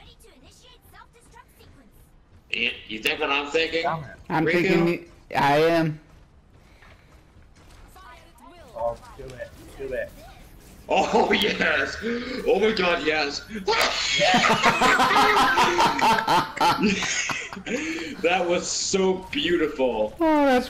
You think what I'm thinking? I'm Riku? thinking I am. Oh, do it. Do it. Oh yes! Oh my god, yes! That was so beautiful. Oh, that's